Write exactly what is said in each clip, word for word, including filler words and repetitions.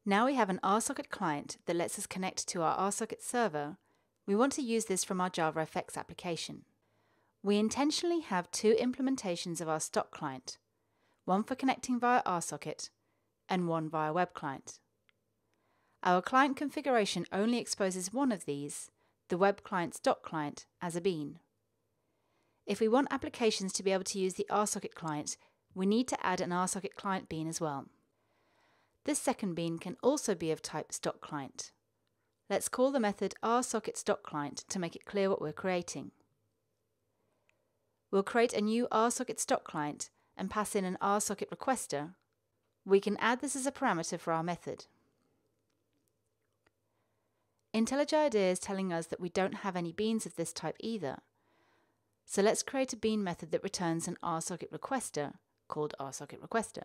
Now we have an R socket client that lets us connect to our R socket server. We want to use this from our JavaFX application. We intentionally have two implementations of our stock client, one for connecting via R socket and one via web client. Our client configuration only exposes one of these, the web client's doc client, as a bean. If we want applications to be able to use the R socket client, we need to add an R socket client bean as well. This second bean can also be of type stock client. Let's call the method R socket stock client to make it clear what we're creating. We'll create a new R socket stock client and pass in an R socket requester. We can add this as a parameter for our method. IntelliJ IDEA is telling us that we don't have any beans of this type either. So let's create a bean method that returns an R socket requester called R socket requester.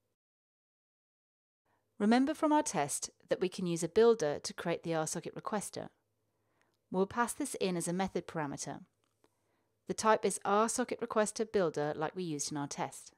Remember from our test that we can use a builder to create the R socket requester. We'll pass this in as a method parameter. The type is R socket requester builder like we used in our test.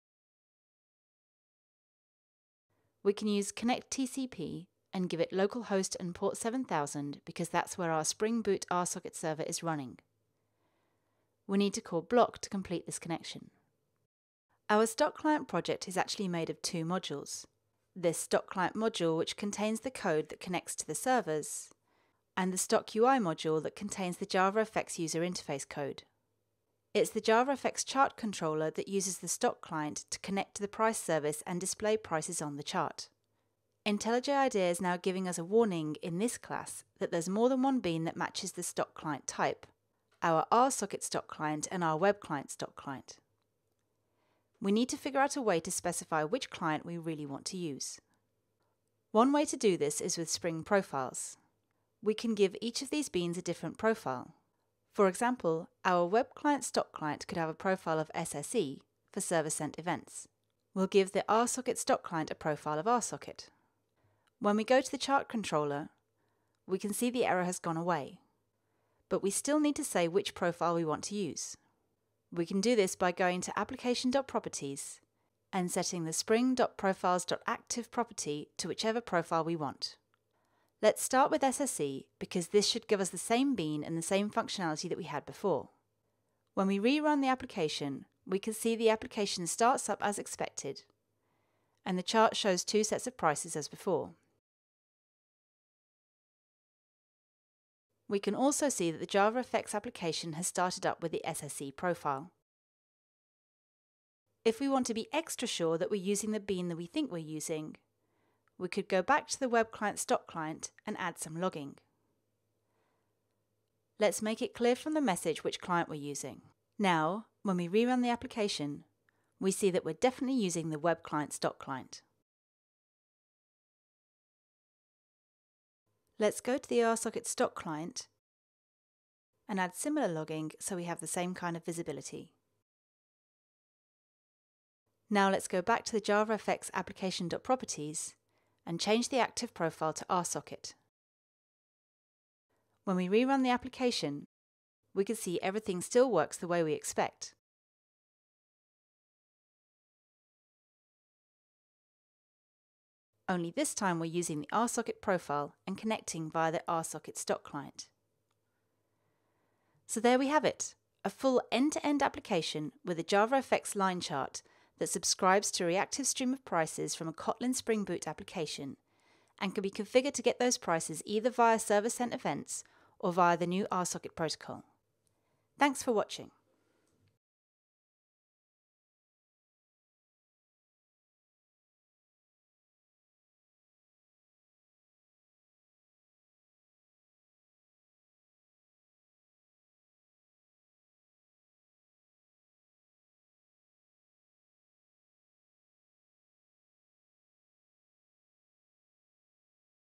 We can use connect T C P and give it localhost and port seven thousand because that's where our Spring Boot R socket server is running. We need to call block to complete this connection. Our stock client project is actually made of two modules. This stock client module, which contains the code that connects to the servers, and the stock U I module that contains the JavaFX user interface code. It's the JavaFX chart controller that uses the stock client to connect to the price service and display prices on the chart. IntelliJ IDEA is now giving us a warning in this class that there's more than one bean that matches the stock client type, our R socket stock client and our web client stock client. We need to figure out a way to specify which client we really want to use. One way to do this is with Spring profiles. We can give each of these beans a different profile. For example, our web client stock client could have a profile of S S E for server sent events. We'll give the R socket stock client a profile of R socket. When we go to the chart controller, we can see the error has gone away, but we still need to say which profile we want to use. We can do this by going to application.properties and setting the spring.profiles.active property to whichever profile we want. Let's start with S S E because this should give us the same bean and the same functionality that we had before. When we rerun the application, we can see the application starts up as expected, and the chart shows two sets of prices as before. We can also see that the JavaFX application has started up with the S S E profile. If we want to be extra sure that we're using the bean that we think we're using, we could go back to the web client stock client and add some logging. Let's make it clear from the message which client we're using. Now, when we rerun the application, we see that we're definitely using the web client stock client. Let's go to the R socket stock client and add similar logging so we have the same kind of visibility. Now let's go back to the JavaFX application.properties and change the active profile to R socket. When we rerun the application, we can see everything still works the way we expect. Only this time we're using the R socket profile and connecting via the R socket stock client. So there we have it, a full end-to-end application with a JavaFX line chart that subscribes to a reactive stream of prices from a Kotlin Spring Boot application and can be configured to get those prices either via server-sent events or via the new R socket protocol. Thanks for watching.